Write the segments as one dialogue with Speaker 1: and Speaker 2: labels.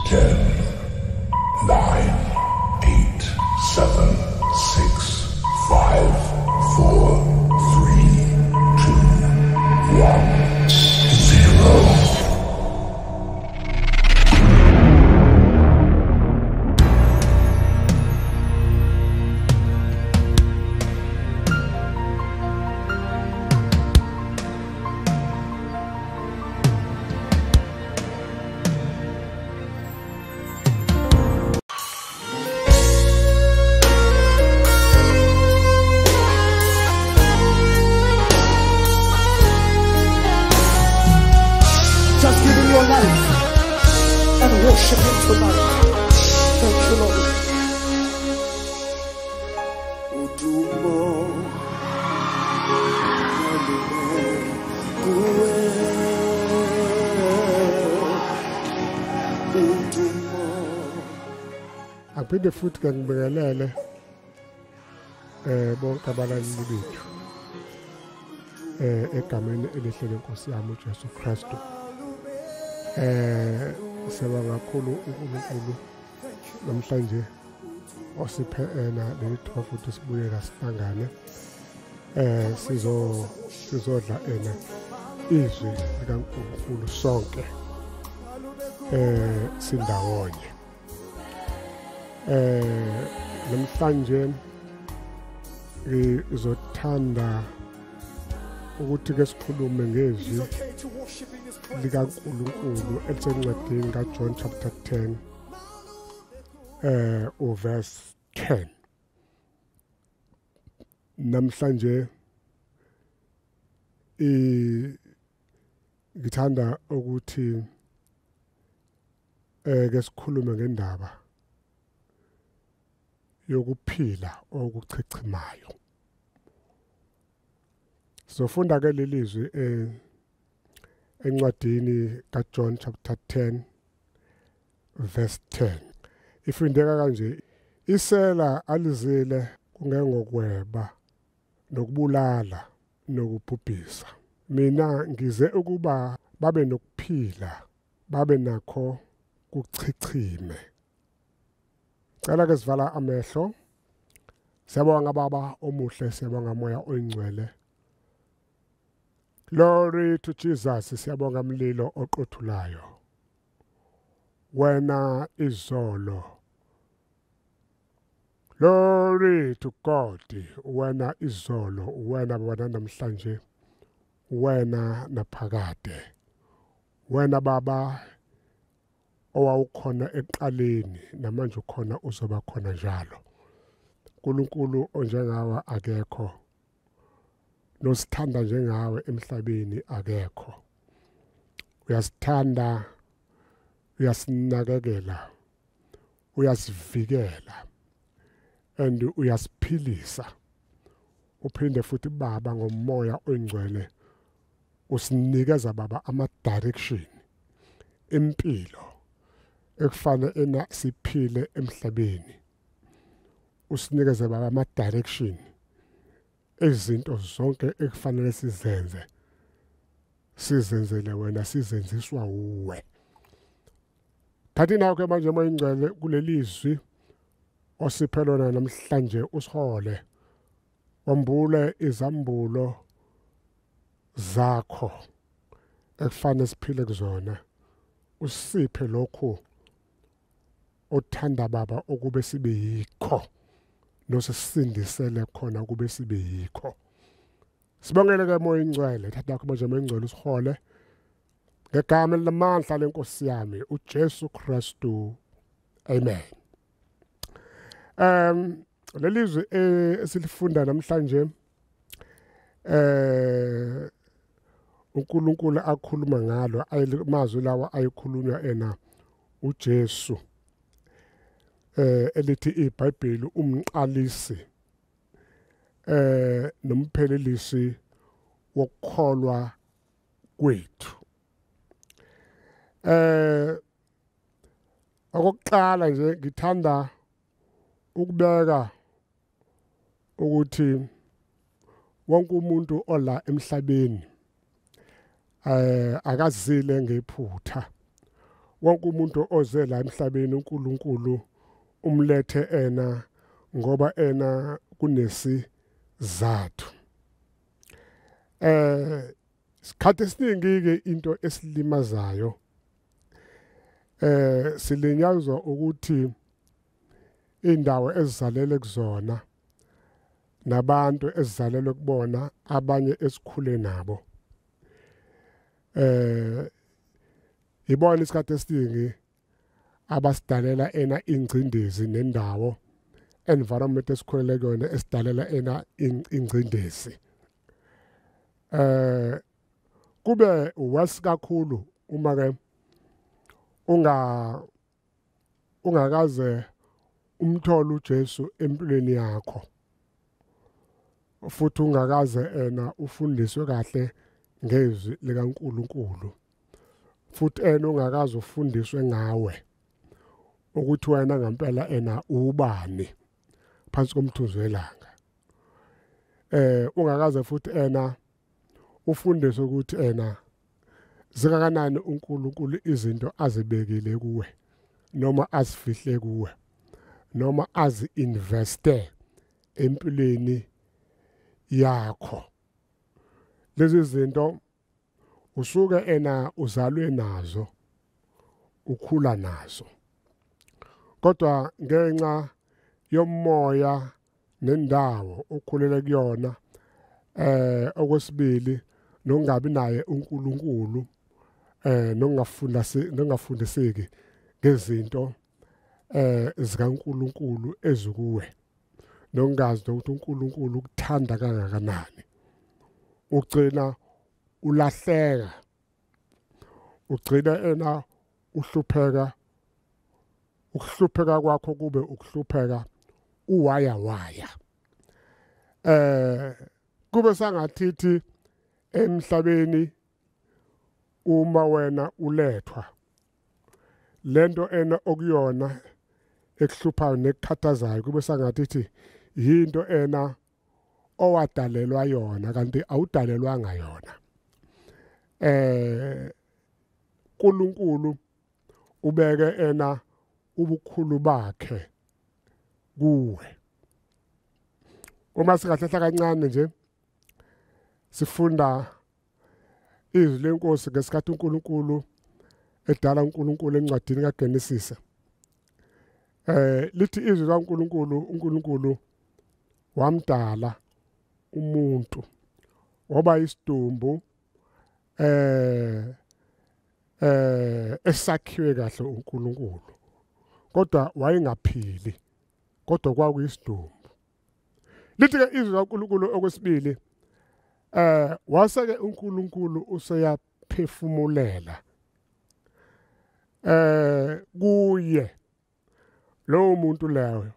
Speaker 1: 10, 9, 8, 7, 6, 5, 4, 3, 2, 1, 0.
Speaker 2: Worship Him tonight. Thank you, Lord.
Speaker 3: Aphinde futhi ke ngibingelele bonke abalaleli bethu egameni elihle lenkosi yami uJesu Kristu. Sibonga kakhulu uNkulunkulu namhlanje osiphe lelithuba futhi sibuyela sihlangane sizodla izwi likaNkulunkulu sonke sindawonye. Namhlanje ngizothanda ukuthi ke sikhulume ngezwi likaNkulunkulu elisencwadini kaJohn chapter 10 verse 10. Namhlanje ngithanda ukuthi ke sikhulume ngendaba yokuphila okuchichimayo. Sofunda ke lelizwi encwadini kaJohn chapter 10 verse 10. Ifundeka kanje: isela alizile kungengokweba nokubulala nokubhubhisa. Mina ngize ukuba babe nokuphila, babe nakho kuchichime. Cela ke sivala amehlo. Siyabonga Baba omuhle, siyabonga moya oyingcwele. Glory to Jesus. Siyabonga mlilo oqothulayo. Wena izolo. Glory to God. Wena izolo, wena Baba namhlanje, wena naphakade. Wena Baba owawukhona eqaleni namanje ukhona uzoba khona njalo. uNkulunkulu onjengawe akekho. Nosithanda njengawe emhlabeni akekho. Uyasithanda, uyasinakekela, uyasivikela, and uyasiphilisa. Uphinde futhi Baba ngomoya oyingcwele usinikeza Baba ama-direction impilo ekufanele siphile emhlabeni. Usinikeze Baba ama-direction ezinto zonke ekufanele sizenzele wena, sizenziswa uwe. Thathi nawe ke manje moya oyingcwele kulelizwi osiphe lona namhlanje, usihole wambule izambulo zakho ekufanele siphile kuzona. Usiphe lokho othanda Baba ukube sibe yikho, nosisindisele khona ukube sibe yikho. Sibongele ke moya oyingcwele. Thatha nakho manje moya oyingcwele usihole ngegama lamandla lenkosi yami uJesu Kristu. Amen. Lelizwi esilifunda namhlanje uNkulunkulu akhuluma ngalo, amazwi lawa ayikhulunywa uJesu elithi iBhayibheli umqalisi nomphelelisi wokukholwa kwethu. Okokuqala nje ngithanda ukubeka ukuthi wonke umuntu ola emhlabeni akazile ngephutha. wonke umuntu oze la emhlabeni uNkulunkulu umlethe ena ngoba ena kunesizathu. Sikhathi esiningi ke into esilimazayo silinyazwa ukuthi indawo ezizalele kuzona nabantu ezizalelwe kubona abanye esikhule nabo ibona isikhathi esiningi abasidalela ena ingcindezi nendawo environment esikhulele kuyona esidalela ena ingcindezi. Kube wasi kakhulu uma ke ungakaze umthola uJesu empilweni yakho futhi ungakaze ena ufundiswe kahle ngezwi likaNkulunkulu futhi ungakaze ufundiswe ngawe ukuthi wena ngempela ena ubani phansi komthunzi welanga. Ungakaze futhi ufundiswe ukuthi zikakanani uNkulunkulu izinto azibekile kuwe noma azifihle kuwe noma azi-investe empilweni yakho. Lezi zinto usuke uzalwe nazo ukhula nazo kodwa ngenxa yomoya nendawo okhulele kuyona okwesibili nokungabi naye uNkulunkulu nongafundiseki ngezinto zikaNkulunkulu ezikuwe nokungazi ukuthi uNkulunkulu ukuthanda kangakanani ugcina ulahleka ugcina uhlupheka ukuhlupheka kwakho kube ukuhlupheka uwaya kube sangathithi emhlabeni uma wena ulethwa lento okuyona ekuhluphayo nekukhathazayo kube sangathithi yinto owadalelwa yona kanti awudalelwanga yona. uNkulunkulu ubeke ubukhulu bakhe kuwe. Uma singahlahla kancane nje sifunda izwi lenkosi ngesikhathi uNkulunkulu edala uNkulunkulu encwadini kaGenesis. Lithi izwi uNkulunkulu wamdala umuntu waba isidumbu esakhiwe kahle uNkulunkulu kodwa wayengaphili kodwa kwakuyisidumbu. Lithi ke izwi kaNkulunkulu okwesibili waseke uNkulunkulu useyaphefumulela kuye lo muntu leyo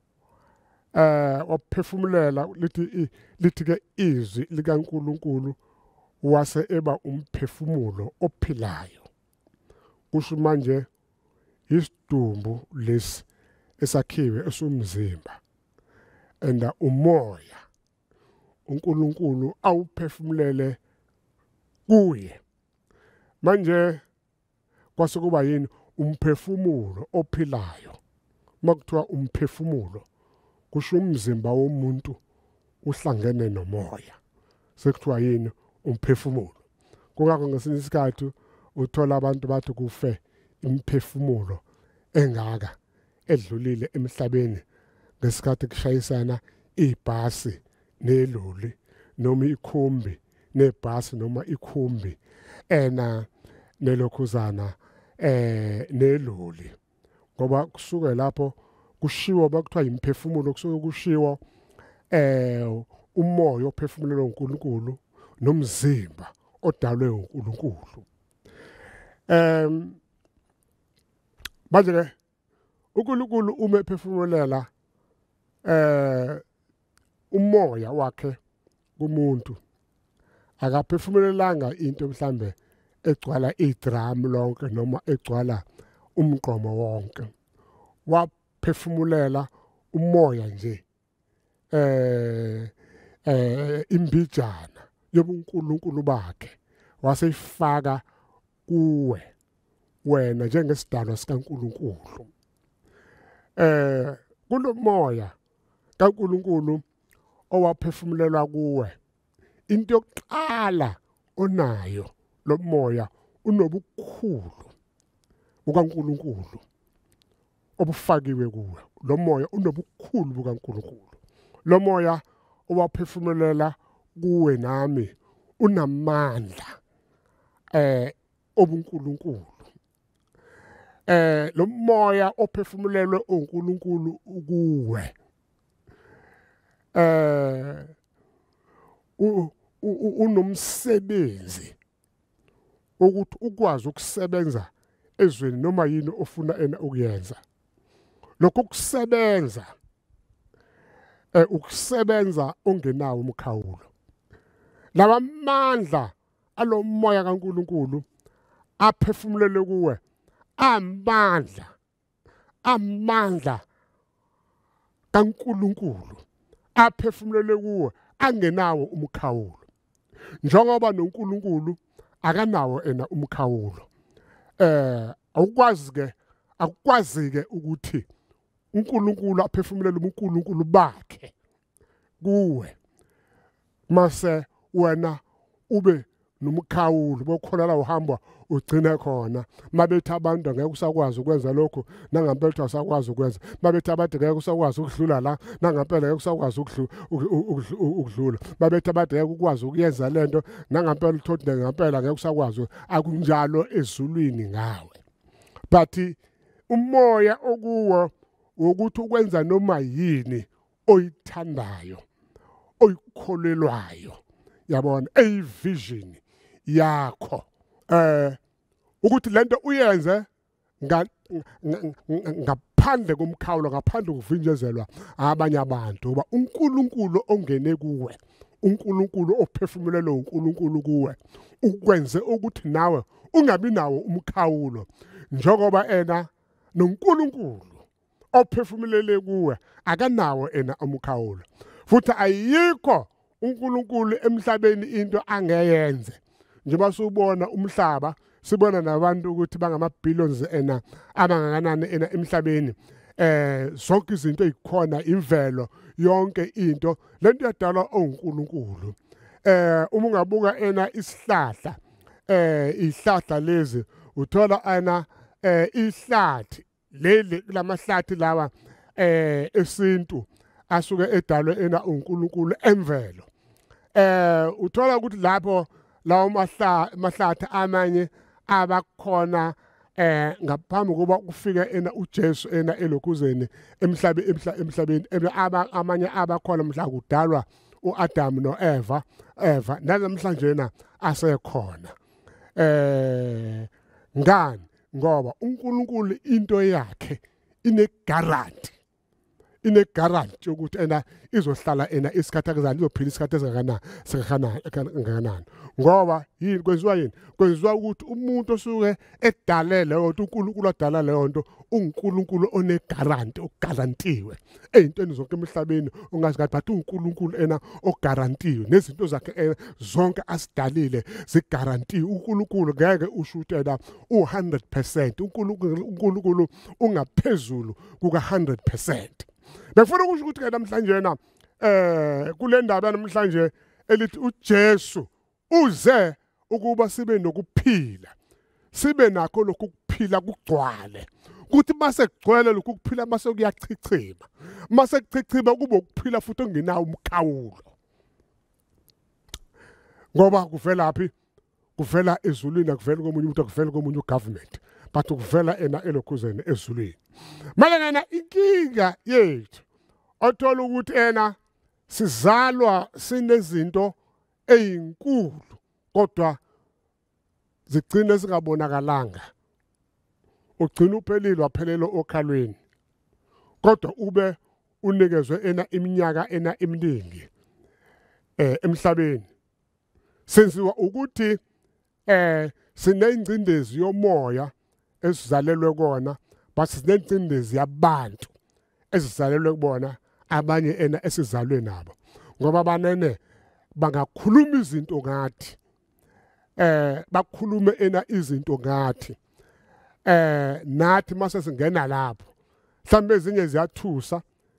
Speaker 3: waphefumulela lithi ke izwi likaNkulunkulu wase eba umphefumulo ophilayo. Kusho manje isidumbu lesi esakhiwe esumzimba enda umoya uNkulunkulu awuphefumulele kuye. Manje kwase kuba yini umphefumulo ophilayo. Makuthiwa umphefumulo kusho umzimba womuntu uhlangene nomoya sekuthiwa yini umphefumulo. Kungakho ngesinye isikhathi uthola abantu bathi kufe imphefumulo engaka edlulile emhlabeni ngesikhathi kushayisana ibhasi neloli noma ikhumbi nebhasi noma ikhumbi nelokhuzana neloli ngoba kusuke lapho kushiwo bakuthiwa imphefumulo kusuke kushiwo umoya ophefumulelwe uNkulunkulu nomzimba odalwe uNkulunkulu. Manje ke uNkulunkulu uma ephefumulela umoya wakhe kumuntu akaphefumulelanga into mhlambe egcwala idrum lonke noma egcwala umgqomo wonke. Waphefumulela umoya nje imbijana yobuNkulunkulu bakhe waseyifaka kuwe wena njengesidalwa sikaNkuluNkulu. Kulomoya kaNkuluNkulu owaphefumulelwa kuwe. Into yokuqala onayo lo moya unobukhulu bukaNkuluNkulu obufakiwe kuwe. Lo moya unobukhulu bukaNkuluNkulu. Lo moya owaphefumulela kuwe nami unamandla obuNkuluNkulu. Lo moya ophefumulelwe uNkulunkulu kuwe unomsebenzi ukuthi ukwazi ukusebenza ezweni noma yini ofuna ena ukuyenza. Lokho kusebenza ukusebenza ongenawo umkhawulo. Lawa amandla alomoya kaNkuluNkulu aphefumulele kuwe amandla kaNkuluNkulu aphefumulele kuwe angenawo umkhawulo. Njengoba noNkulunkulu akanawo ena umkhawulo. Akukwazi ke ukuthi uNkulunkulu aphefumulele uNkulunkulu bakhe kuwe. Mase wena ube nomkhawulo bokhona la uhamba ugcina khona. Mabethi abantu ngeke usakwazi ukwenza lokho nangampela usakwazi ukwenza. Mabethi abantu ngeke usakwazi ukudlula la nangampela ngeke usakwazi ukudlula. Mabethi abantu ngeke ukwazi ukuyenza lento nangampela uthothi ngampela ngeke usakwazi. Akunjalo ezulwini ngawe. But umoya okuwo ukuthi ukwenza noma yini oyithandayo oyikholelwayo. Yabona vision yakho ukuthi lento uyenze ngaphandle komkhawulo ngaphandle kuvinjezelwa abanye abantu ngoba uNkulunkulu ongene kuwe uNkulunkulu ophefumulelwe uNkulunkulu kuwe ukwenze ukuthi nawe ungabi nawo umkhawulo njengoba ena noNkulunkulu ophefumulele kuwe akanawo ena umkhawulo futhi ayikho uNkulunkulu emhlabeni into angeyenze. Njengoba subona umhlaba sibona nabantu ukuthi bangama billions ena abangakanani ena emhlabeni zonke izinto ezikhona imvelo yonke into lento yadalwa uNkulunkulu. Uma ungabuka ena isihlahla ihlahla lezi uthola ana ihlathi leli lamahlathi lawa esintu asuke edalwe ena uNkulunkulu emvelo. Uthola ukuthi lapho lawo mahlathi amanye abakhona ngaphambi kokuba kufika ena uJesu ena elokuzeni emhlabeni amanye abakhona mhla kudalwa uAdam noEva namhlanje na asekhona. Ngani ngoba uNkulunkulu into yakhe ine guarantee ukuthi ena izohlala ena isikhathi akazayo izophila isikhathi esingakanani ngoba yini kwenziwa yini kwenziwa ukuthi umuntu osuke edalele leyo nto uNkulunkulu adala leyo nto uNkulunkulu one guarantee okugarantiwe ezintweni zonke emhlabeni ungazi kathi bathi uNkulunkulu ena ogarantiwe nezinto zakhe zonke asidalile zigarantiwe uNkulunkulu ngeke ushute la u100% uNkulunkulu ungaphezulu kuka 100%. Befuna ukusho ukuthi ke namhlanje na kule ndaba namhlanje elithi uJesu uze ukuba sibe nokuphila sibe nakho lokhu kuphila kugcwale ukuthi mase kugcwele lokhu kuphila mase kuyachichima mase kuchichima kube ukuphila futhi ongenawo umkhawulo ngoba kuvela phi kuvela ezulwini akuvela komunye umuntu akuvela komunye ugovernment but kuvela ena elokhuzeni ezulwini. Malana inkinga yethu othola ukuthi ena sizalwa sinezinto ezinkulu kodwa zigcina singabonakalanga. Ugcina uphelile waphelelo okhalweni kodwa ube unikezwe ena iminyaka ena eminingi emhlabeni. Senziwa ukuthi sinengcindezi yomoya esizalelwe kona but sinengcindezi yabantu esizalelwe kubona abanye ena esizalwe nabo ngoba banene bangakhuluma izinto ngathi bakhulume ena izinto ngathi nathi mase singena lapho mhlawumbe ezinye ziyathusa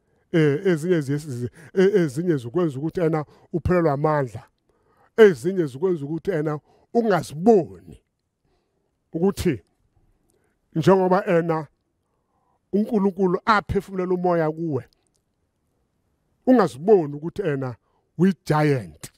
Speaker 3: ezinye zikwenza ukuthi ena uphelelwa amandla, ezinye zikwenza ukuthi ena ungaziboni ukuthi njengoba ena uNkulunkulu aphefumulela umoya kuwe ungaziboni ukuthi ena uyi-giant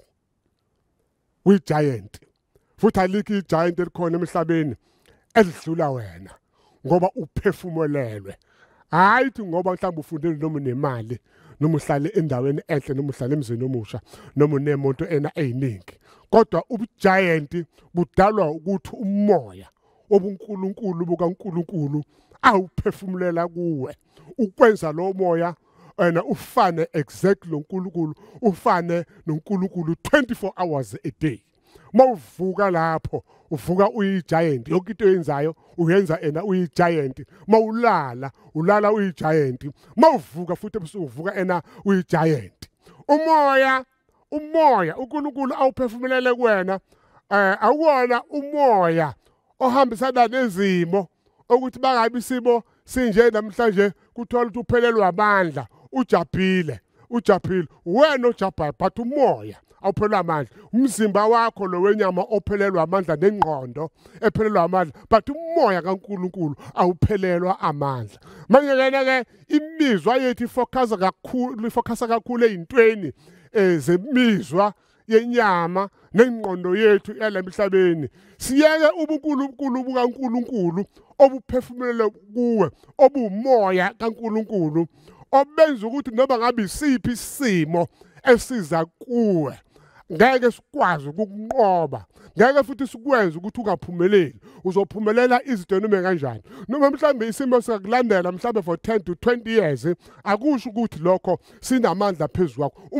Speaker 3: futhi alikho i-giant elikhona emhlabeni elidlula wena ngoba uphefumulelwe. Hayi ukuthi ngoba mhlawumbe ufundile noma nemali noma uhlale endaweni enhle noma uhlale emzini omusha noma unemonto ena eyiningi, kodwa ubugiant budalwa ukuthi umoya obuNkulunkulu bukaNkulunkulu awuphefumulela kuwe ukwenza lo moya ena ufane exactly noNkulunkulu, ufane noNkulunkulu 24 hours a day. Mawuvuka lapho uvuka uyi-giant, yonke into oyenzayo uyenza ena uyi-giant. Mawulala ulala uyi-giant, mawuvuka futhi ebusuku uvuka ena uyi-giant. Umoya uNkulunkulu awuphefumulele kuwena awuwona umoya ohambisana nezimo ukuthi bangabi isimo sinje namhlanje kuthola ukuthi uphelelwa amandla, ujabhile wena ojabhayo, but umoya awuphelelwa amandla. Umzimba wakho lo wenyama ophelelwa amandla nengqondo ephelelwa amandla, but umoya kaNkulunkulu awuphelelwa amandla. Manje ke imizwa yethu ifocusa kakhulu ezintweni zemizwa yenyama nengqondo yethu yalemhlabeni. Siyeke ubuNkulunkulu bukaNkulunkulu obuphefumulele kuwe, obumoya kaNkulunkulu obenza ukuthi noma ngabe isiphi isimo esiza kuwe ngeke sikwazi ukukunqoba, ngeke futhi sikwenza ukuthi ungaphumeleli. Uzophumelela izinto noma kanjani. Noma mhlambe isimo sikakulandela mhlambe for 10 to 20 years, akusho ukuthi lokho sinamandla phezulu kwakho.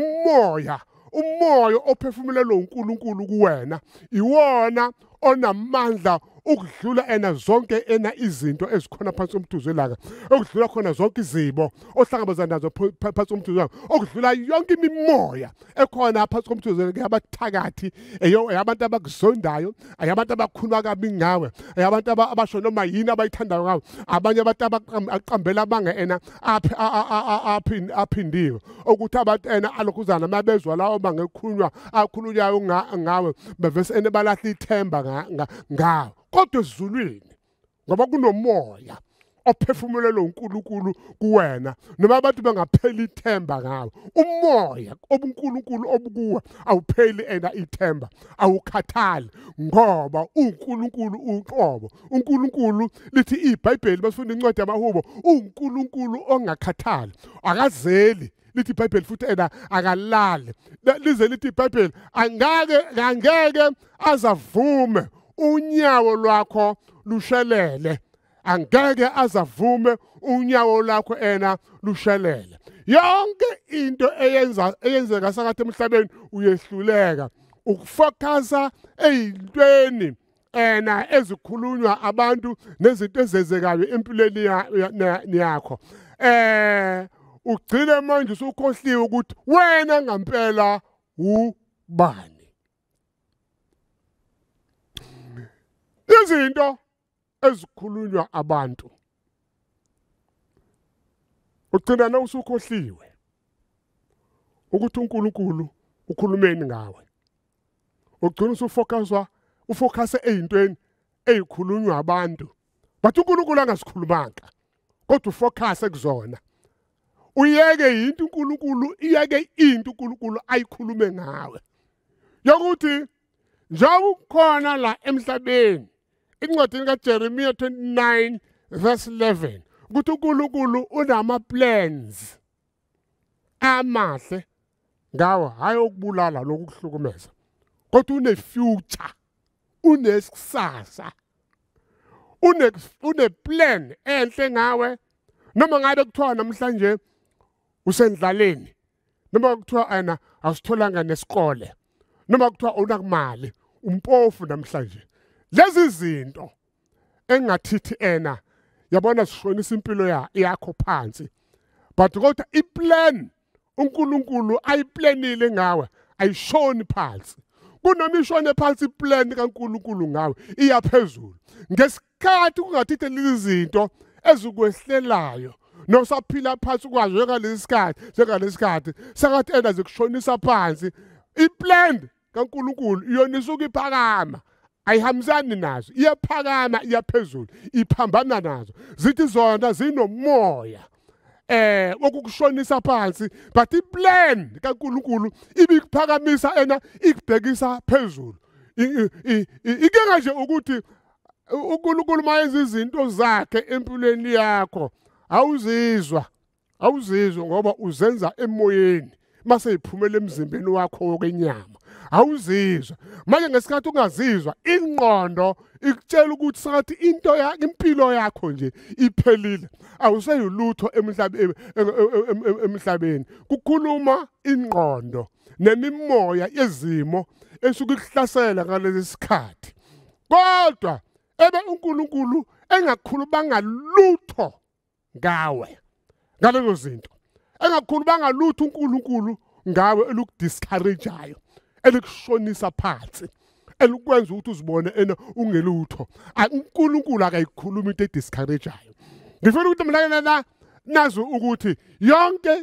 Speaker 3: Umoya ophefumulelwe uNkulunkulu kuwena iwona onamandla ukudlula ena zonke ena izinto ezikhona phansi komthuzo elanga, okudlula khona zonke izimo ohlangabezana nazo phansi komthuzo elanga, okudlula yonke imimoya ekhona phansi komthuzo elanga, abathakathi abantu abakuzondayo, abantu abakhuluma kabi ngawe, abantu abasho noma yini abayithandayo ngawe, abanye abantu abaqambela abanga ena aphindiwe ukuthi abantu ena alokhuzana mabezwa lawo bangekhulunywa akhulunyayo ngawe bevese ene balahla ithemba ngawe. Kodwa ezulwini ngoba kunomoya ophefumulelwe uNkulunkulu kuwena, noma abantu bangapheli ithemba ngawe, umoya obuNkulunkulu obukuwe awupheli ena ithemba, awukhathali ngoba uNkulunkulu uqobo. uNkulunkulu lithi iBhayibheli basifunda incwadi yamaHubo, uNkulunkulu ongakhathali, akazeli. Lithi iBhayibheli futhi ena akalali, lize lithi iBhayibheli angeke azavume unyawo lwakho lushelele, angeke azavume unyawo lwakho ena lushelele. Yonke into eyenzeka sakade emhlabeni uyehluleka ukufocusa ezintweni ena ezikhulunywa abantu nezinto ezenzekayo empilweni yakho. Ugcine manje usukhohliwe ukuthi wena ngempela ubani. Izinto ezikhulunywa abantu ugcina na usukhohliwe ukuthi uNkulunkulu ukhulumeni ngawe. Ugcina ufocuse ezintweni ezikhulunywa abantu, but uNkulunkulu angasikhulumanga, kodwa ufocuse kuzona. Uyeke into uNkulunkulu ayikhulume ngawe. Yokuthi njengoba ukhona la emhlabeni, incwadini kaJeremiya 29 verse 11, ukuthi uNkulunkulu unama plans amahle ngawe, hayi ukubulala lokuhlukumeza, kodwa une-future, unesasa, une-plan enhle ngawe. Noma ngabe kuthiwa namhlanje usendlaleni, noma kuthiwa ena awusitholanga nesikole, noma kuthiwa unakumali, umpofu namhlanje, lezi zinto engathithi ena yabona sishonisa impilo yakho phansi, but kodwa iplan uNkulunkulu ayiplanile ngawe ayishoni phansi. kunomishwana phansi plan kaNkulunkulu ngawe iyaphezulu ngesikhathi kungatithe lezi zinto ezikwehlelayo nosaphila phansi kwazo njengalesi sakathi enda zikushonisa phansi iplan kaNkulunkulu iyonisuka iphakama ayihambisani nazo iyaphakama iyaphezulu iphambana nazo zithi zona zinomoya okukushonisa phansi but iplan kaNkulunkulu ibikuphakamisa ena ikubhekisa phezulu inkinga nje ukuthi uNkulunkulu mayenza izinto zakhe empilweni yakho awuzizwa ngoba uzenza emoyeni mase iphumela emzimbeni wakho wokwenyama awuzizwa manje ngesikhathi ungazizwa ingqondo ikutshela ukuthi sathi impilo yakho nje iphelile awuseyulutho emhlabeni kukhuluma ingqondo nemimoya yezimo esukeikuhlasela ngalesi sikhathi kodwa ebe uNkulunkulu engakhulumanga lutho ngawe ngalezo zinto engakhulumanga lutho uNkulunkulu ngawe elukudiscourageayo elikushonisa phansi elikwenza ukuthi uzibone ungelutho uNkulunkulu akayikhuluma into ediscourageayo ngifuna ukuthi mhlawumbe nazo ukuthi yonke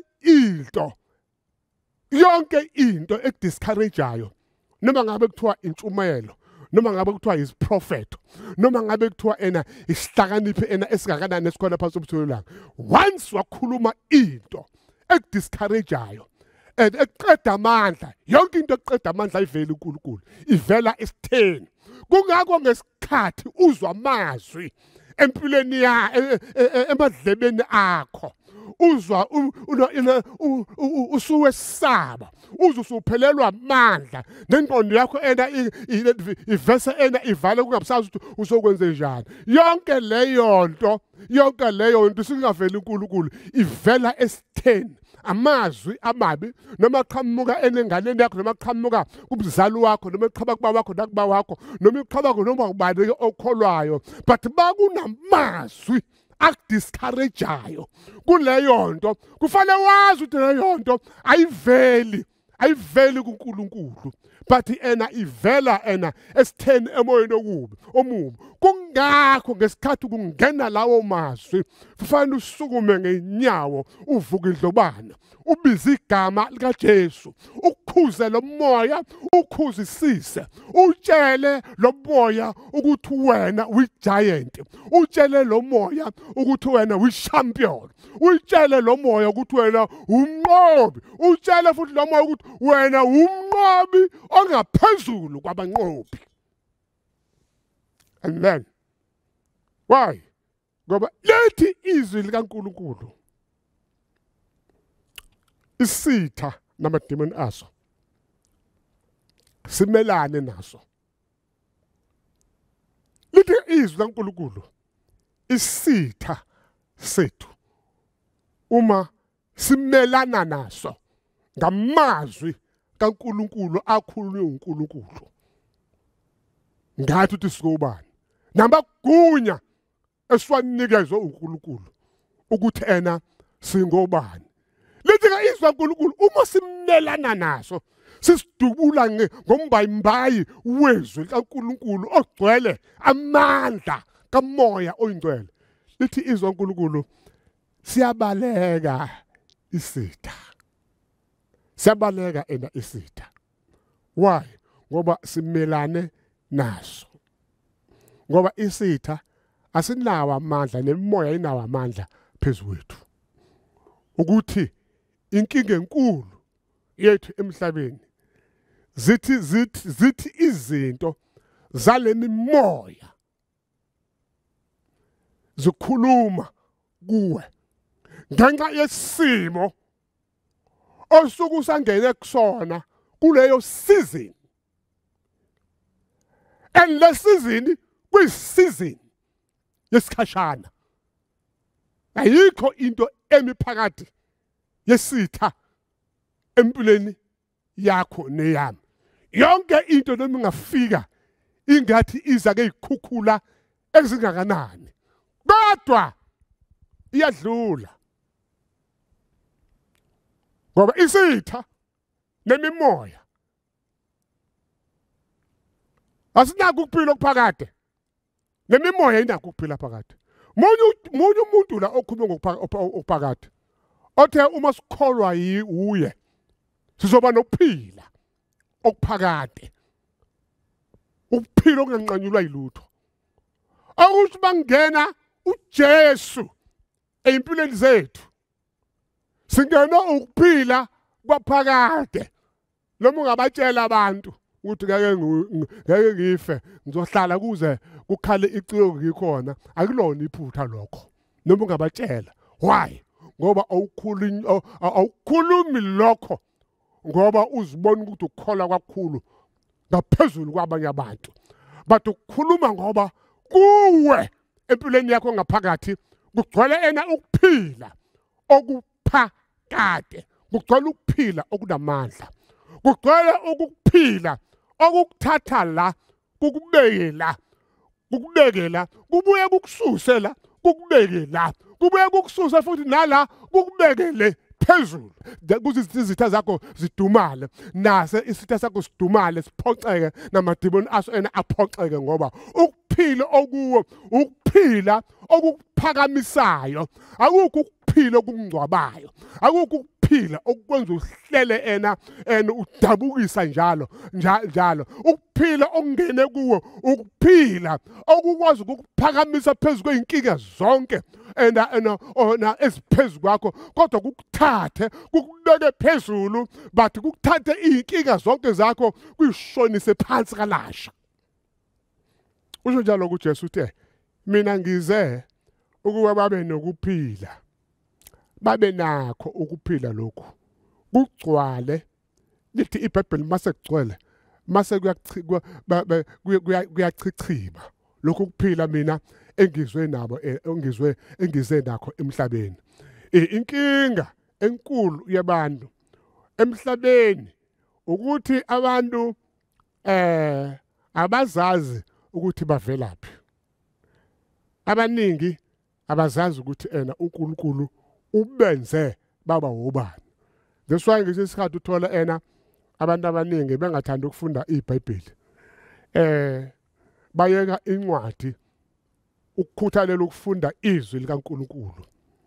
Speaker 3: into ekudiscourageayo noma ngabe kuthiwa intshumayelo noma ngabe kuthiwa isiprofeto noma ngabe kuthiwa isihlakaniphe esingakanani esikhona phansi komthwelanga once wakhuluma into ekudiscourageayo eqeda amandla yonke into eqeda amandla ivela uNkulunkulu ivela esitheni kungakho ngesikhathi uzwa amazwi empilweni emadlebeni akho uzwa usuwesaba uzwe usuphelelwa amandla nengqondo yakho ivese ivale kungabusazi ukuthi usokwenze njani yonke leyo nto singaveli uNkulunkulu ivela esitheni amazwi amabi noma qhamuka enenganeni yakho noma qhamuka kumzali wakho noma eqhaba kuba wakho nakuba wakho noma iqhaba noma ubani okholwayo but bakunamazwi akudiscourageayo kuleyo nto kufanele wazi ukuthi leyo nto ayiveli kuNkulunkulu but ivela esitheni emoyeni omubi kungakho ngesikhathi kungena lawo mazwi kufanele usukume ngenyawo uvuka indlobana ubiza igama lika Jesu ukukhuze lo moya ukhuzisise utshele lo moya ukuthi wena uyigiant utshele lo moya ukuthi wena uyichampion utshele lo moya ukuthi wena umnqobi utshele futhi lo moya ukuthi wena umnqobi ongaphezulu kwabanqobi and then why ngoba lethi izwi likaNkulunkulu isitha namademoni aso simelane naso lithi izwi likaNkulunkulu isitha sethu uma simelana naso ngamazwi kaNkulunkulu akhulunywe uNkulunkulu ngathi uthi sikubani namagunya esiwanikezwe uNkulunkulu ukuthi singobani lithi ke izwi kaNkulunkulu uma simelana naso sisidubula ngombayimbayi wezwi kaNkulunkulu ogcwele amandla kamoya oyingcwele lithi izwi kaNkulunkulu siyabaleka isitha isitha why ngoba simelane naso ngoba isitha asinawo amandla nemoya inawo amandla phezukwethu ukuthi inkinga enkulu yethu emhlabeni zithi izinto zalemimoya zikhuluma kuwe ngenxa yesimo osuku sangene kusona kuleyo season and le season kuyisizini yesikhashana ayikho into emiphakathi yesitha empilweni yakho neyami yonke into noma ingafika ingathi iza ke ikhukhula ezingakanani kodwa iyadlula ngoba isitha nemimoya Asinako ukuphila okuphakade. Nemimoya inako ukuphila phakade. Munye umuntu la okhuluma ngokuphakade. Othe uma sikholwa uye sizoba nokuphila okuphakade. Ukuphila okunganqanyulwa yilutho. Awukuthi bangena uJesu empilweni zethu. Singena ukuphila kwaphakade. Noma ungabatshela abantu ukuthi ngeke ngife ngizohlala kuze kukhale iciko ngikhona, akulona iphutha lokho. Noma ungabatshela. Why? Ngoba awukhulumi lokho ngoba uzibona ukuthi ukukhola kakhulu ngaphezulu kwabanye abantu. But ukukhuluma ngoba kuwe empilweni yakho ngaphakathi kugcwele ena ukuphila okuphakade. Kugcwele ukuphila okunamandla. Kugcwele ukuphila okukuthatha la kukubekela kubuye kukususela kukubekela kubuye kukususa futhi nala kukubekele phezulu kuze izitha zakho zidumale nase isitha sakho sidumale siphoxeke namadimoni aso ena aphoxeke ngoba ukuphila okuwo ukuphila okuphakamisayo akukho ukuphila okungcwabayo akukho ukuphila okwenza uhlele ena udabukisa njalo ukuphila okungene kuwo ukuphila okukwazi ukuphakamisa phezulu kweinkinga zonke ona esiphezulu kwakho kodwa kukuthathe kukubeke phezulu bathi kukuthathe inkinga zonke zakho kuyishonise phansi kalasha. Usho njalo kuJesu uthe mina ngize ukuba babe nokuphila babe nakho ukuphila lokhu kugcwale lithi iBhayibheli mase kugcwele mase kuyachichima lokhu kuphila mina engizwe nabo engize nakho emhlabeni. Inkinga enkulu yabantu emhlabeni ukuthi abantu abazazi ukuthi bavelaphi. Abaningi abazazi ukuthi uNkulunkulu ubenze baba wobani. That's why ngisho isikhathi uthola abantu abaningi bengathanda ukufunda iBhayibheli. Bayeka incwadi ukukhuthalela ukufunda izwi likaNkulunkulu.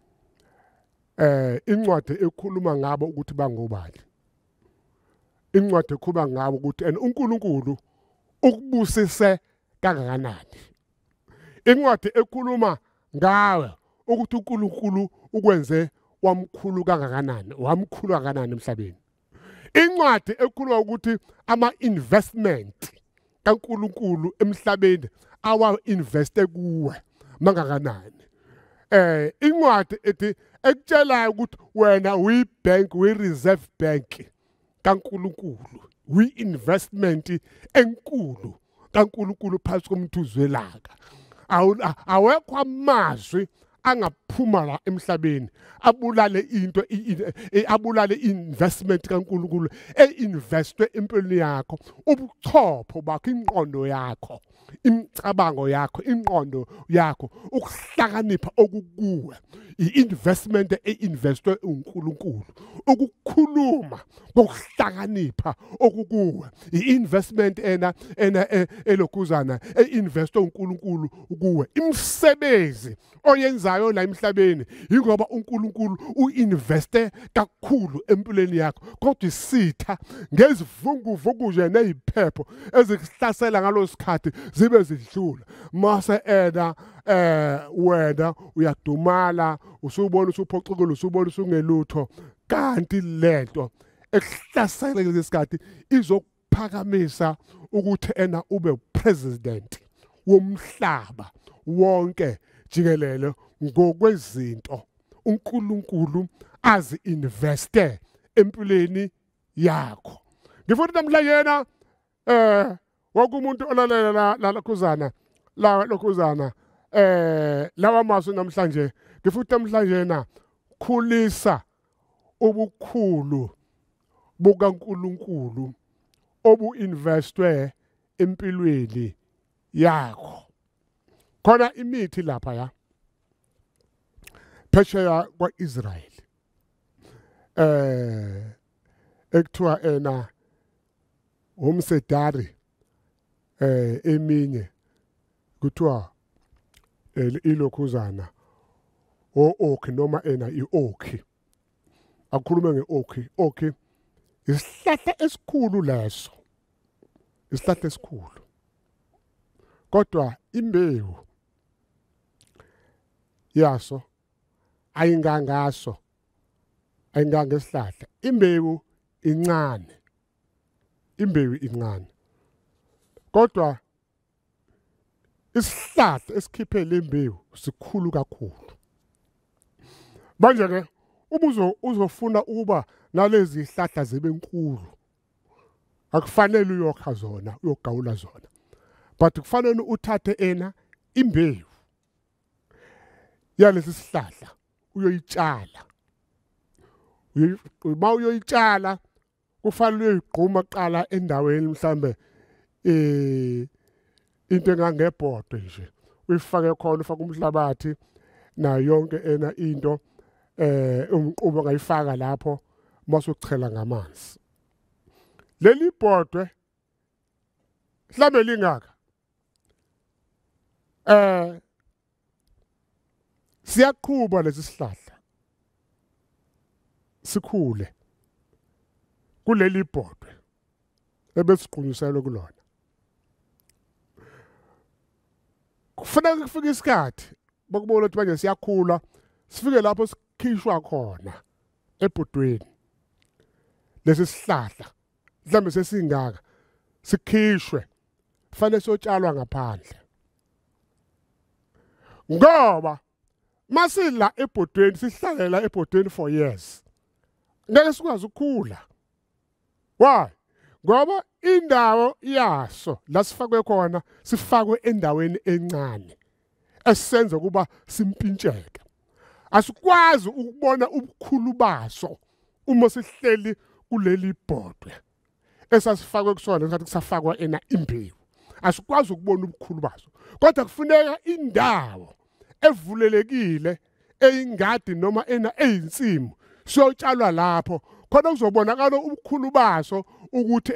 Speaker 3: Incwadi ekhuluma ngabo ukuthi bangobani. Incwadi ekhuluma ngabo ukuthi uNkulunkulu ukubusise kangakanani. Incwadi ekhuluma ngawe ukuthi uNkulunkulu ukwenze wamkhulu kangakanani emhlabeni. Incwadi ekhuluma ukuthi ama-investment kaNkulunkulu emhlabeni awa-investe kuwe mangakanani. Incwadi ethi ekutshelayo ukuthi wena uyi-bank uyi-reserve bank kaNkulunkulu uyi-investment enkulu kaNkulunkulu phakathi komthuzi welanga. Awekho amazwi angaphuma la emhlabeni abulale into abulale investment kaNkulunkulu einvestwe empilweni yakho ubuchopho bakho ingqondo yakho imicabango yakho ingqondo yakho ukuhlakanipha okukuwe i-investment einvestwe uNkulunkulu ukukhuluma ngokuhlakanipha okukuwe i-investment elokuzana einvestwe uNkulunkulu kuwe imisebenzi oyenzayo la emhlabeni ingoba uNkulunkulu uinveste kakhulu empilweni yakho kodwa isitha ngezivunguvuku nje neziphepho ezikuhlasela ngalosikhathi zibe zidlula mase wena uyadumala usubona usuphoxekile usubona usungelutho kanti lento ekuhlasela lesikhathi izokuphakamisa ukuthi ube president womhlaba wonke jikelele ngokwezinto uNkulunkulu azi-investe empilweni yakho. Ngifuna namhlanje wonke umuntu olalela la lokhuzana lawa masu namhlanje ngifuna namhlanje khulisa ubukhulu bukaNkulunkulu obu-investwe empilweni yakho. Khona imithi lapha ya phesheya kwa-Israel ekuthiwa umsedari eminye kuthiwa ilokhuzana okhi noma ena iokhi. Akukhulume ngeokhi. Okhi isihlahla esikhulu leso. Isihlahla esikhulu. Kodwa imbewu yaso ayingangaso. Ayingangesihlahla. Imbewu incane. Imbewu incane. Kodwa isihlahla esikhiphe lembewu sikhulu kakhulu. Manje ke uzofuna ukuba nalezi ihlahla zibe enkulu. Akufanele uyokha zona, uyogawula zona. But kufanele uthathe imbewu yalesi sihlahla uyoyitshala. Uma uyoyitshala kufanele uyoyiqhuma qala endaweni mhlambe into engangebhodwe nje. Uyifake khona ufaka umhlabathi na yonke into umqubo ngayifaka lapho mase uchela ngamanzi. Leli bhodwe mhlambe lingaka siyaqhuba lesi sihlahla sikhule kuleli bhodwe ebesiqhunyiselwe kulona. Kufanele kufike isikhathi bakubona ukuthi manje siyakhula sifike lapho sikhishwa khona ebhodweni lesi sihlahla mhlambe sesingaka sikhishwe fanele sotshalwa ngaphandle ngoba masila ebhodweni sihlalela ebhodweni for years ngeke sikwazi ukukhula. Why? Ngoba indawo yaso la sifakwe khona sifakwe endaweni encane esenza kuba simpintsheke. Asikwazi ukubona ubukhulu baso uma sihleli kuleli bhodwe esasifakwe kusona ngesikhathi kusafakwa imbewu. Asikwazi ukubona ubukhulu baso. Kodwa kufuneka indawo evulelekile eyingadi noma eyinsimu siyotshalwa lapho khona kuzobonakala ubukhulu baso ukuthi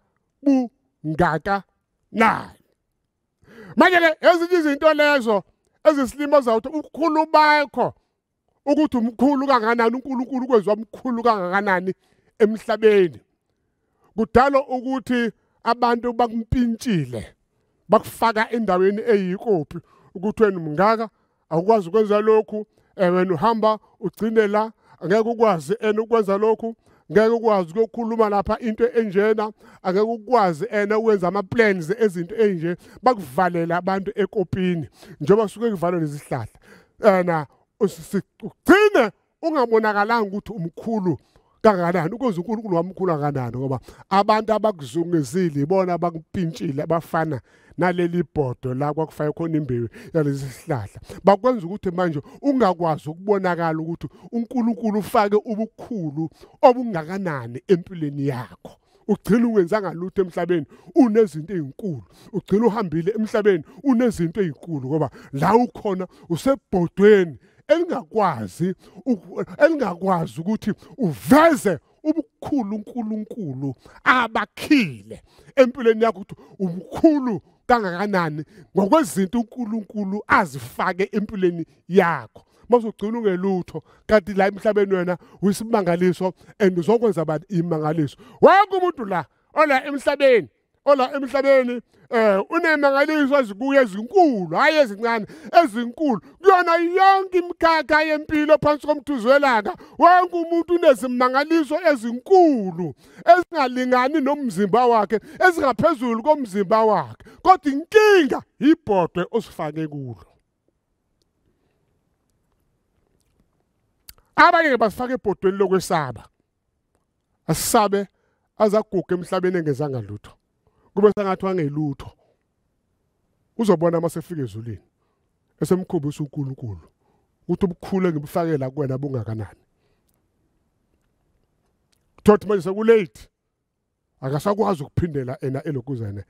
Speaker 3: bungaka nani. Manje ke ezinye izinto lezo ezisilimaza ukuthi ubukhulu bakho ukuthi umkhulu kanganani uNkulunkulu kwezwa umkhulu kangakanani emhlabeni. Kudala ukuthi abantu bakumpintshile bakufaka endaweni eyikopi ukuthi wena mngaka awukwazi ukwenza lokhu wena uhamba ugcine la angeke ukwazi ukwenza lokhu ngeke ukwazi ukukhuluma lapha into enjena angeke ukwazi ukwenza ama plans ezinto enje bakuvalela abantu ekopini njengoba suke kuvalwe izihlahla ugcine ungabonakalanga ukuthi umkhulu kangakanani ukuze uNkulunkulu wamkhulu kangakanani ngoba abantu abakuzungezile ibona abakumpintshile abafana naleli bhodwe la kwakufaka khona imbewu yalezi sihlahla bakwenza ukuthi manje ungakwazi ukubonakala ukuthi uNkulunkulu ufake ubukhulu obungakanani empilweni yakho. Ugcina ungenzanga lutho emhlabeni unezinto ezinkulu. Ugcina uhambile emhlabeni unezinto ezinkulu ngoba la ukhona usebhodweni elingakwazi ukuthi uveze ubukhulu uNkulunkulu abakhile empilweni yakho ukuthi umkhulu kangakanani ngokwezinto uNkulunkulu azifake empilweni yakho. Masugcina ungelutho kanti la emhlabeni wena uyisimangaliso and uzokwenza abantu imangaliso. Wonke umuntu la ola emhlabeni unemangaliso ezikuye ezinkulu hayi ezincane ezinkulu kuyona yonke imikhakha yempilo phansi komthuzi welanga. Wonke umuntu unezimangaliso ezinkulu ezingalingani nomzimba wakhe ezingaphezulu komzimba wakhe kodwa inkinga ibhodwe osifake kulo. Abanye basifake ebhodweni lokwesaba. Asisabe azaguga emhlabeni engezanga lutho. Kube sengathi wangelutho. Uzobona masefika ezulwini. Esemkhubisa uNkulunkulu. Uthi ubukhulu ngibufakela kuwena bungakanani. Thothi manje sekulate. Akasakwazi ukuphindela elokuzana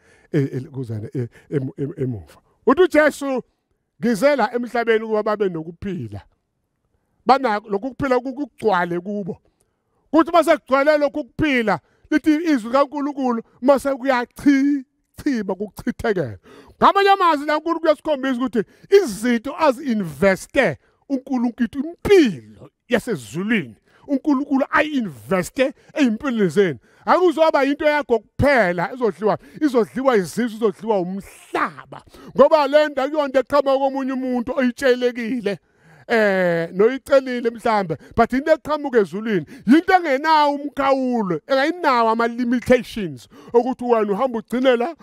Speaker 3: emuva. Uthi uJesu ngizela emhlabeni kuba babe nokuphila. Banako lokuphila ukugcwale kubo. Kuthi mase kugcwele lokhu kuphila lithi izwi kaNkulunkulu mase kuyachi ukuchiba kuchithekela ngamanye amazwi la uNkulunkulu kuyasikhombisa ukuthi izinto azi-investe uNkulunkulu impilo yasezulwini uNkulunkulu ayi-investe ezimpilweni zenu akuzoba into yakho kuphela izodliwa izizwe izodliwa umhlaba ngoba le nto akuyonto eqhamuka komunye umuntu oyitshelekile noyicelile mhlambe but into eqhamuka ezulwini into engenawo umkhawulo engayinawo ama limitations ukuthi wena uhamba ugcinela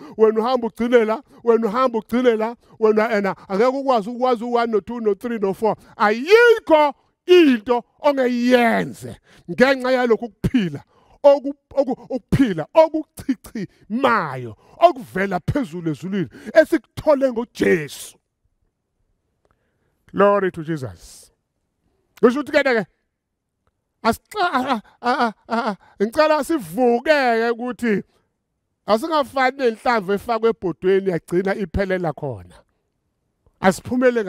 Speaker 3: wena angeke ukwazi u1 no2 no3 no4 ayikho into ongeyenze ngenxa yalokho kuphila okuphila okuchichimayo okuvela phezulu ezulwini esikuthole ngoJesu. Glory to Jesus. Ngisho ukuthi ke ngicela sivukeke ukuthi asingafani nenhlamvu efakwe ebhodweni yagcina iphelela khona. Asiphumele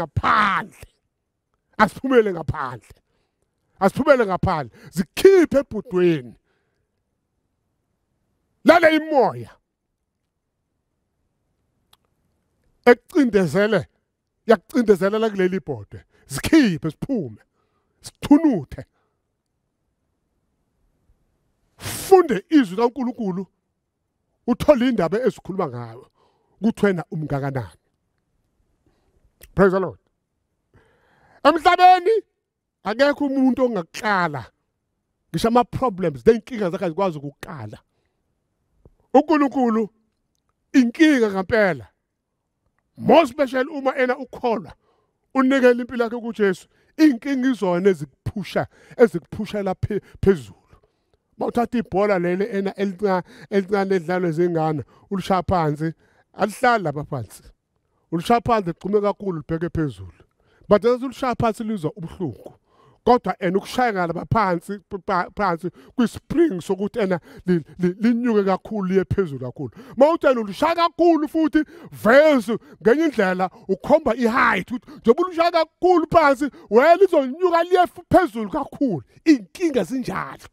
Speaker 3: ngaphandle. Zikhiphe ebhodweni. Lale imoya ekucindezele yakucindezelela kuleli bhodwe zikhiphe siphume sithunuthe funde izwi kaNkulunkulu uthole indaba ezikhuluma ngayo ukuthi wena umngakanani. Praise the Lord. Emhlabeni akekho umuntu ongakuqala ngisho ama problems lenkinga zakhe azikwazi ukuqala. uNkulunkulu inkinga ngempela more special uma ena ukholwa unikela impilo yakhe kuJesu inkinga izona ezikuphusha la phezulu. Mawuthatha ibhola lele ena elincane edlalwa ezingane ulishaya phansi alihlali lapha phansi ulishaya phansi liqume kakhulu libheke phezulu but ulishaya phansi lizwa ubuhlungu kodwa ukushaya ngala phansi kwispring sokuthi linyuke kakhulu liye phezulu kakhulu. Mawuthena ulishaya kakhulu futhi verse ngenye indlela ukhomba iheight njengoba ulishaya kakhulu phansi wena lizonyuka liye phezulu kakhulu. Inkinga zinjalo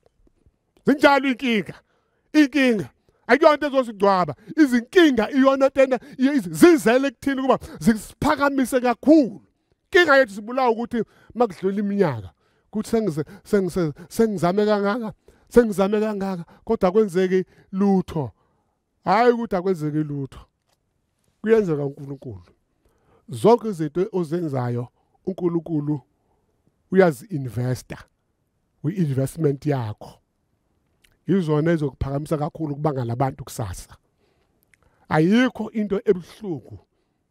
Speaker 3: inkinga ayonto ezosigcwaba izinkinga iyona tena zizele kuthini kuba zisiphakamise kakhulu. Inkinga yethu sibulawa ukuthi makudlula iminyaka kuthi sengizame kangaka kodwa kwenzeke lutho. Hayi ukuthi akwenzeke lutho kuyenzeka uNkulunkulu. Zonke izinto ozenzayo uNkulunkulu uyazi-investa kwi-investment yakho. Izona ezokuphakamisa kakhulu kubanga labantu kusasa. Ayikho into ebuhlungu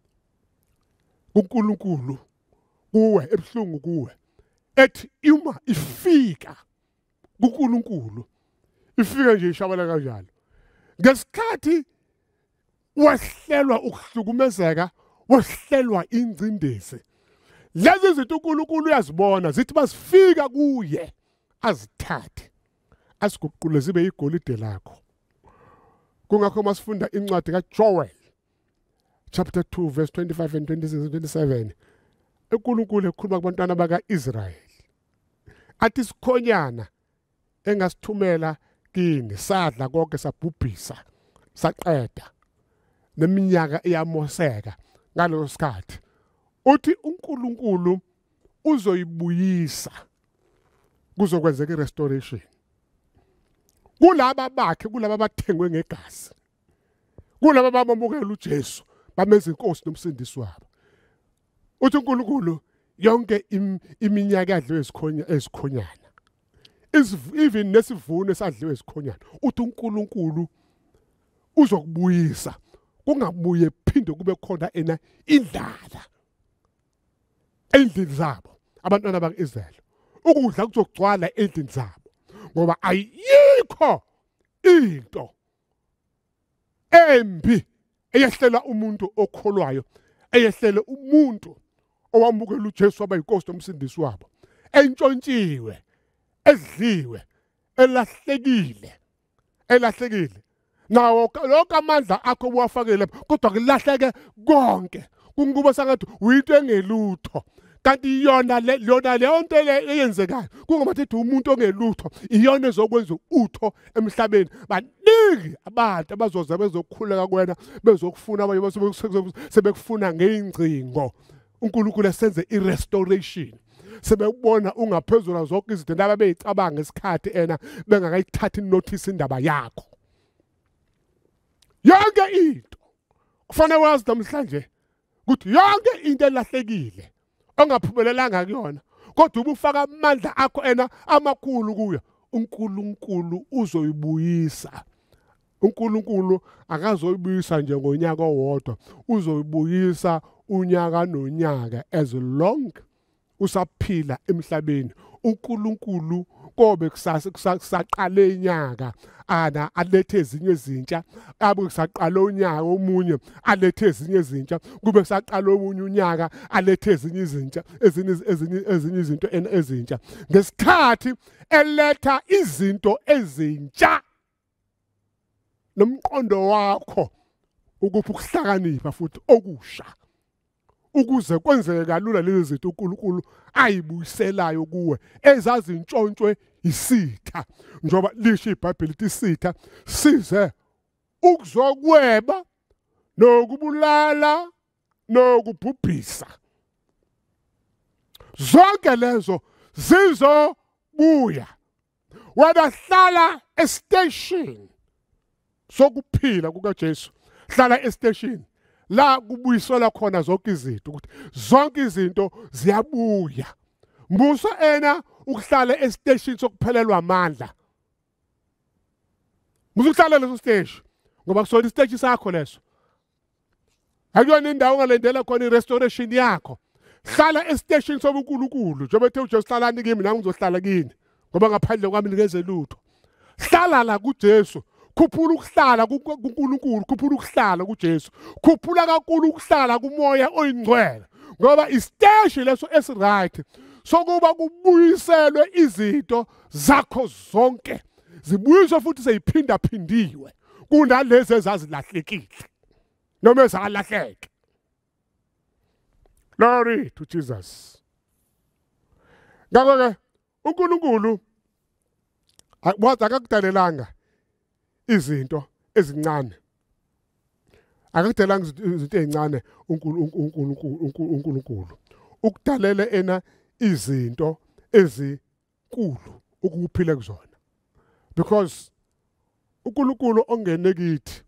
Speaker 3: uNkulunkulu kuwe ebuhlungu kuwe ethi uma ifika kuNkulunkulu ifika nje ishabela kanjalo ngesikhathi wahlelwa ukuhlukumezeka wahlelwa ingcindezi. Lezi zinto uNkulunkulu uyazibona zithi basifika kuye azithathe asiguqule zibe igolide lakho. Kungakho masifunda incwadi kaJoel chapter 2 verse 25 and 26 and 27 uNkulunkulu ekhuluma kubantwana bakaIsrayeli athi isikhonyana engasithumela kini sadla konke sabhubhisa saqeda neminyaka iyamoseka ngalo sikhathi uthi uNkulunkulu uzoyibuyisa kuzokwenzeka irestoration kulaba bakhe kulaba abathengwe ngegazi kulaba abamamukela uJesu bamenza inkosi nomsindisi wabo. Uthi uNkulunkulu yonke iminyaka yadliwe esikhonyana even nesivuno esadliwe esikhonyana uthi uNkulunkulu uzokubuyisa kungabuye phinde kube khona ena indlala endlini zabo abantwana bakaIsrael ukudla kuzogcwala endlini zabo ngoba ayikho into embi eyehlela umuntu okholwayo eyehlela umuntu owamukela uJesu waba inkosi nomsindisi wabo entshontshiwe edliwe elahlekile nawo lonke amandla akho uwafakele kodwa kulahleke konke kunguba sangathi uyinto engelutho kanti yona leyo nto eyenzekayo kungabathi umuntu ongelutho iyona ezokwenza utho emhlabeni. Baningi abantu abazoza bezokhuleka kuwena bezokufuna abanye sebekufuna ngeingcingo. uNkulunkulu esenze irestoration. Sebekubona ungaphezulu zonke izinto laba beyicabanga ngesikhathi bengakayithathi notice indaba yakho. Yonke into kufanele wazi namhlanje ukuthi yonke into elahlekile ongaphumelelanga kuyona kodwa ubufaka amandla akho amakhulu kuyo, uNkulunkulu uzoyibuyisa. uNkulunkulu akazoyibuyisa nje ngonyaka owodwa, uzoyibuyisa unyaka nonyaka as long usaphila emhlabeni. uNkulunkulu kobe kusaqala inyaka alethe ezinye izintsha, abe kusaqala unyaka omunye alethe ezinye izintsha, kube kusaqala omunye unyaka alethe ezinye izintsha, ezinye izinto ezintsha, ngesikhathi eletha izinto ezintsha. Nomqondo wakho ukuphi ukuhlakanipha futhi okusha ukuze kwenzeke kalula lezi zinto uNkulunkulu ayibuyiselayo kuwe ezazintshontshwe isitha. Njoba lisho iBhayibheli lithi isitha size ukuzokweba nokubulala nokubhubhisa. Zonke lezo zizobuya wena hlala estation sokuphila kukaJesu. Hlala estation la kubuyiselwa khona zonke izinto, ukuthi zonke izinto ziyabuya. Mbuso ukuhlala estation sokuphelelwa amandla. Musuhlala leso stage ngoba kusona istage sakho leso. Akuyona indawo ongalendela khona irestoration yakho. Hlala estation sobuNkulunkulu. Njengoba ethe uJesu hlalani kimi nami ngizohlala kini ngoba ngaphandle kwami nikeze lutho. Hlala la kuJesu. Khuphula ukuhlala kuNkulunkulu, khuphula ukuhlala kuJesu, khuphula kakhulu ukuhlala kumoya oyingcwele ngoba isiteshi leso esiright sokuba kubuyiselwe izinto zakho zonke, zibuyiswe futhi seyiphinda phindiwe kunalezi ezazilahlekile noma ezalahleke. Glory to Jesus. Ngakho-ke uNkulunkulu akakudalelanga izinto ezincane. Akakudelanga izinto ezincane uNkulunkulu. Ukudalele izinto ezinkulu ukuphila kuzona. Because uNkulunkulu ongene kithi,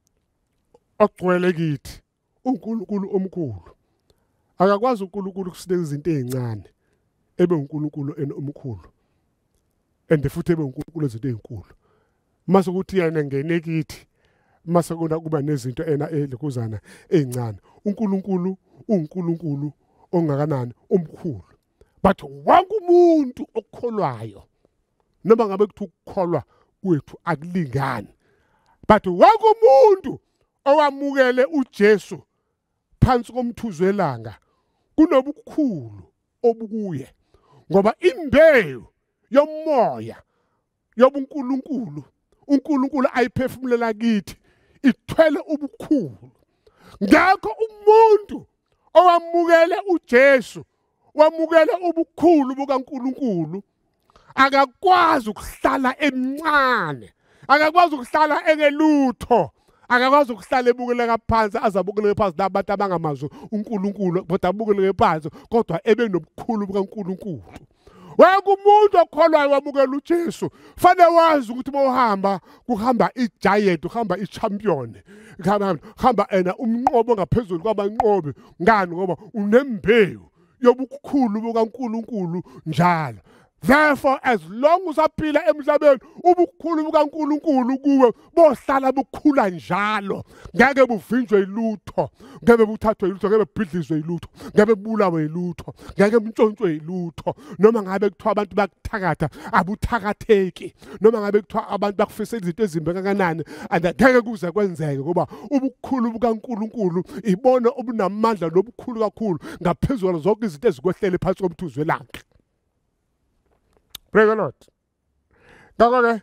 Speaker 3: ogcwele kithi, uNkulunkulu omkhulu. Akakwazi uNkulunkulu kusineka izinto ezincane ebe uNkulunkulu omkhulu. And futhi ebe uNkulunkulu ezinto ezinkulu. Mase ukuthi yena ngene kithi, mase kuba nezinto elikuzana ezincane. uNkulunkulu uNkulunkulu ongakanani omkhulu. But wonke umuntu okholwayo noma ngabe kuthi ukukholwa kwethu akulingani, but wonke umuntu owamukele uJesu phansi komthuzo welanga kunobukhulu obukuye, ngoba imbewu yomoya yobuNkulunkulu uNkulunkulu ayiphefumulela kithi ithwele ubukhulu. Ngakho umuntu owamukele uJesu, wamukele ubukhulu bukaNkulunkulu, akakwazi ukuhlala emncane, akakwazi ukuhlala engelutho, akakwazi ukuhlala ebukeleka phansi azabukeleke phansi labantu abangamazi uNkulunkulu kodwa abukeleke phansi kodwa ebe nobukhulu bukaNkulunkulu. Wonke umuntu okholwayo wamukela uJesu fanele wazi ukuthi mawuhamba kuhamba igiant, uhamba ichampion, kuhamba umnqobo ngaphezulu kwabanqobi. Ngani? Ngoba unembewu yobukhulu bukaNkulunkulu njalo. Therefore, as long usaphila emhlabeni, ubukhulu bukaNkulunkulu kuwe bohlala bukhula njalo. Ngeke buvinjwe ilutho, ngeke buthathwe ilutho, ngeke bhidlizwe ilutho, ngeke bulawe ilutho, ngeke buntshontshwe ilutho. Noma ngabe kuthiwa abantu bakuthakatha, abuthakatheki. Noma ngabe kuthiwa abantu bakufisela izinto ezimbi kangakanani, ngeke kuze kwenzeke ngoba ubukhulu bukaNkulunkulu ibona obunamandla nobukhulu kakhulu ngaphezulu zonke izinto ezikwehlele phansi komthuzo welanga. Praise the Lord. Ngakho-ke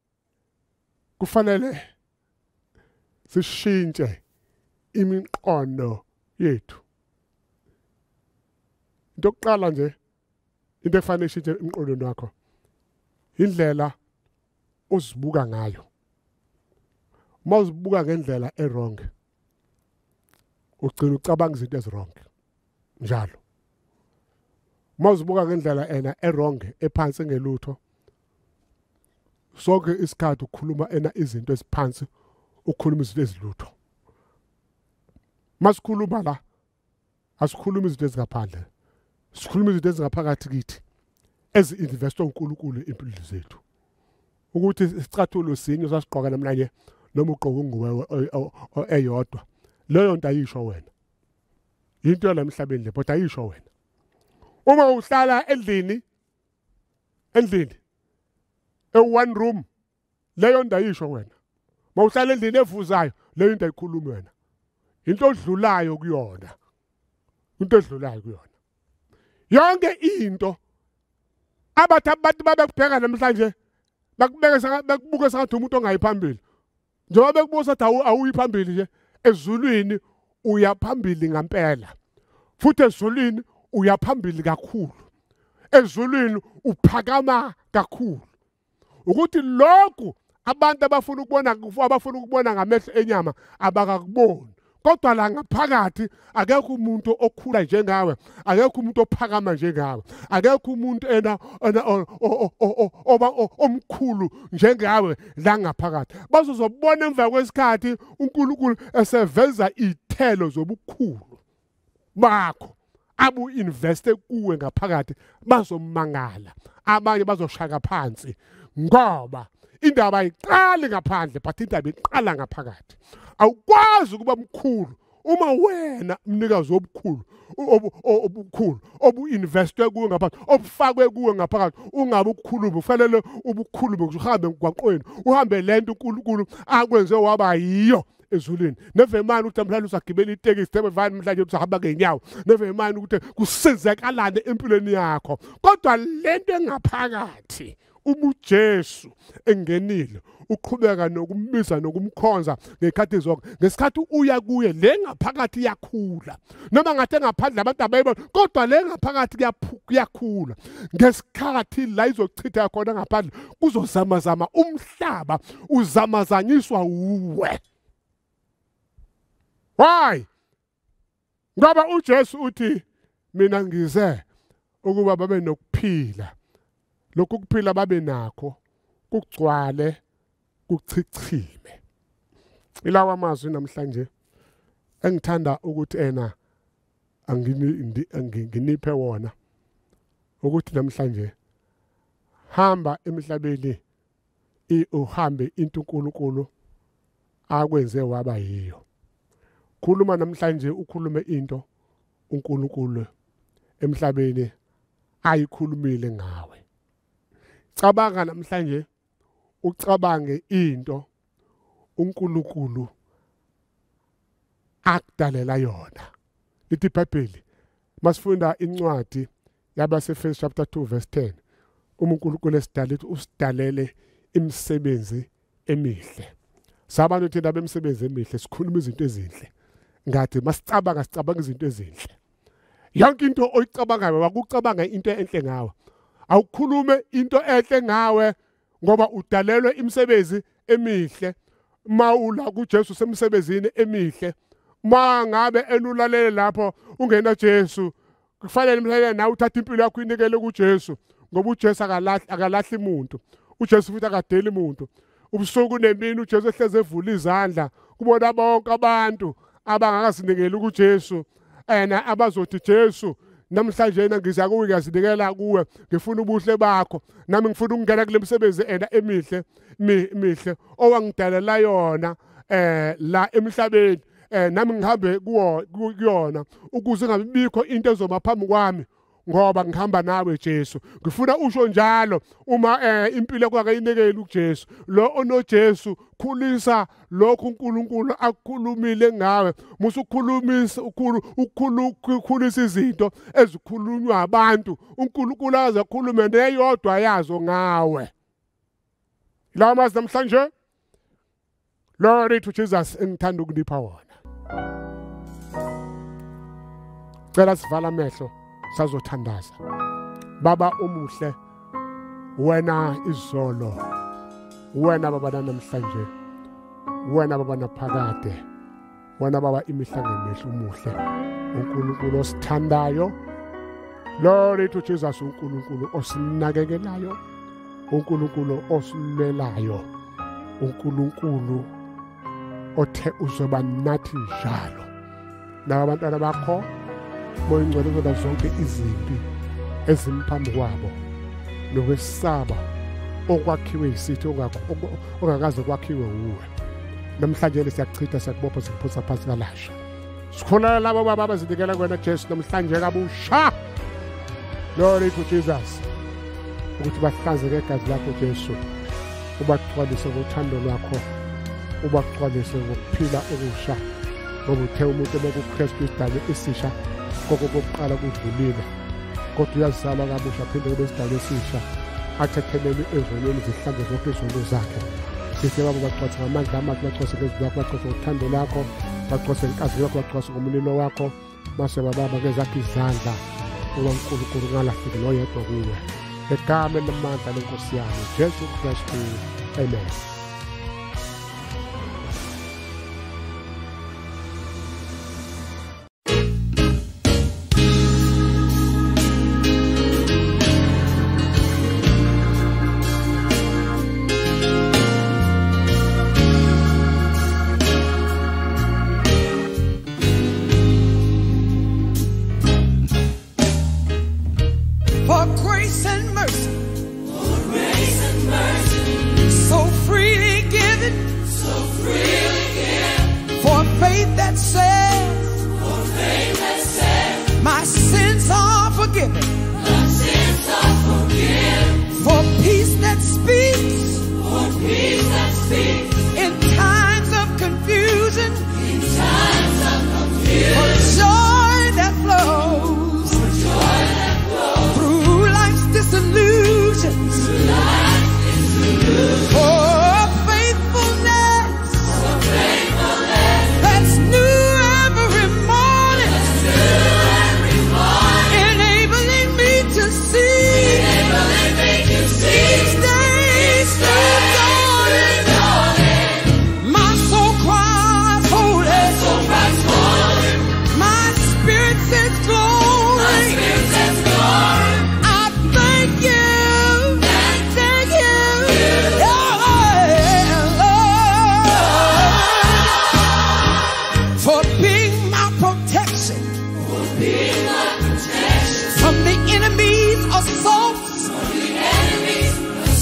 Speaker 3: kufanele sishintshe imiqondo yethu. into yokuqala nje into efanele ishintshe emqondweni wakho indlela ozibuka ngayo. Uma uzibuka ngendlela errong ugcina ucabanga izinto ezirong njalo. Uma uzibuka ngendlela errong ephansi ngelutho sonke isikhathi ukukhuluma izinto eziphansi ukukhuluma izinto ezilutho. Masikhuluma la asikhuluma izinto ezingaphandle. Sikhuluma izinto ezingaphakathi kithi ezi-investwa uNkulunkulu empilweni zethu. Ukuthi isicathulo sinye sasiqoka namhlanje noma uqoka unguwe eyodwa. Leyo nto ayisho wena. Into la emhlabeni le but ayisho wena. Uma uhlala endlini one room leyo nto ayisho wena. Uma uhlala endlini evuzayo leyo nto ayikhulumi wena. Into odlulayo kuyona. Into edlulayo kuyona. Yonke into abantu babekubheka namhlanje bakubuka sengathi umuntu ongayiphambili. Njengoba bekubuza ukuthi awuyiphambili nje ezulwini uyaphambili ngempela. Futhi ezulwini uyaphambili kakhulu. Ezulwini uphakama kakhulu. Ukuthi lokhu abantu abafuna ukubona ngamehlo enyama abakakuboni. Kodwa la ngaphakathi akekho umuntu okhula njengawe, akekho umuntu ophakama njengawe, akekho umuntu omkhulu njengawe la ngaphakathi. Bazozobona emva kwesikhathi uNkulunkulu eseveza ithelo zobukhulu bakho abu investe kuwe ngaphakathi bazomangala. Abanye bazoshaka phansi ngoba indaba ayiqali ngaphandle but indaba iqala ngaphakathi. Awukwazi ukuba mkhulu uma wena umnikazi obukhulu obu-investwe kuwe ngaphakathi obufakwe kuwe ngaphakathi ungabe ukukhuluma. Kufanele ubukhulume uhambe emgwaqweni uhambe lento uNkulunkulu akwenze waba yiyo ezulwini. Never imani ukuthi mhlawumbe usagibela itekisi, never imani mhlawumbe usahamba ngenyawo, never imani ukuthi kusenzakalane empilweni yakho. Kodwa lento engaphakathi uJesu engenile uqhubeka nokumbisa nokumkhonza ngekhathi zonke. Ngesikhathi uya kuye le ngaphakathi iyakhula. Noma ngathi ngaphandle abantu abayibona kodwa le ngaphakathi kuyakhula. Ngesikhathi la izochitha khona ngaphandle kuzozamazama umhlaba uzamazanyiswa uwe. Why? Ngoba uJesu uthi mina ngize ukuba babe nokuphila. Lokhu kuphila babe nakho kugcwale kuchichime. Ilawa amazwi namhlanje engithanda ukuthi anginiphe wona ukuthi namhlanje hamba emhlabeni uhambe into uNkulunkulu akwenze waba yiyo. Khuluma namhlanje ukhulume into uNkulunkulu emhlabeni ayikhulumile ngawe. Cabanga namhlanje ucabange into uNkulunkulu akudalela yona. Lithi iBhayibheli masifunda incwadi yabaseFirst chapter 2 verse 10. uNkulunkulu esidalile usidalele imisebenzi emihle. Sabantu thina bemsebenzi emihle sikhuluma izinto ezinhle. Ngathi masicabanga sicabanga izinto ezinhle. Yonke into oyicabangayo akucabanga into enhle ngawe. Awukhulume into enhle ngawe ngoba udalelwe imisebenzi emihle. Mawula kuJesu semsebenzini emihle. Mangabe enulalele lapho ungena Jesu kufanele mhlawumbe nawe uthatha impilo yakho inikele kuJesu ngoba uJesu akalahli umuntu. uJesu futhi akadeli umuntu. Ubusuku nemini uJesu ehleze evula izandla kubona bonke abantu abangakazinikeli kuJesu abazothi Jesu namhlanje ngiza kuwe ngiyazinikela kuwe ngifuna ubuhle bakho nami ngifuna ukungena kule misebenzi mihle owangidalela yona la emhlabeni nami ngihambe kuyona ukuze ngabibikho into ezoma phambi kwami ngoba ngihamba nawe Jesu. Ngifuna usho njalo uma impilo yakho akayinikeli kuJesu. Lo onoJesu khulisa lokho uNkulunkulu akukhulumile ngawe. Musukhulumisa ukukhulisa izinto ezikhulunywa abantu. uNkulunkulu azakhulume neyodwa yazo ngawe. La mazwi namhlanje Glory to Jesus engithanda ukunipha wona. Cela sivala amehlo sazothandaza. Baba omuhle, wena izolo, wena baba namhlanje, wena baba naphakade, wena baba imihla ngemihla umuhle, uNkulunkulu osithandayo, Lord ethu Jesus, uNkulunkulu osinakekelayo, uNkulunkulu osilelayo, uNkulunkulu othe uzoba nathi njalo. Nabantwana bakho moyingcwele uzoba zonke izimpi ezimphambi kwabo nokwesaba okwakhiwe isithi ongakaze kwakhiwe uwe. Namhlanje siyachitha siyakubopha sikuphosa phansi kalasha. Sikhulana labo baba abazidikela kwena Jesu namhlanje kabusha. Lord ethu Jesus, ukuthi bahlanzeke igazi lakho Jesu, ubagcwalise ngothando lwakho, ubagcwalise ngokuphila okusha, ngoba uthe umuntu ekuKristu isidalwa esisha koko kokuqala kudlulile, kodwa uyazalwa kabusha phinde kube isidalwa esisha, athethelele ezonweni zihlanze zonke izono zakhe. Sithe baba bagcwalise ngamandla amakho, bagcwalise ngezwi lakho, bagcwalise ngothando lwakho, bagcwalise inkazi yakho, bagcwalise ngomlilo wakho, mase baba ngezakho izandla uNkulunkulu ngalahleki noyedwa kuwe. Egama namandla lenkosi yami Jesu Kristu. Amen.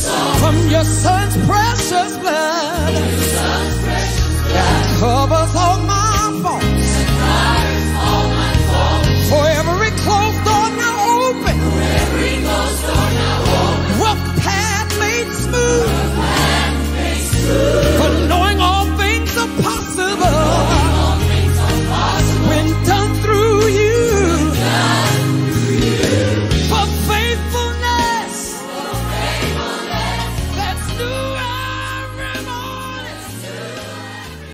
Speaker 4: Your son's precious blood that covers all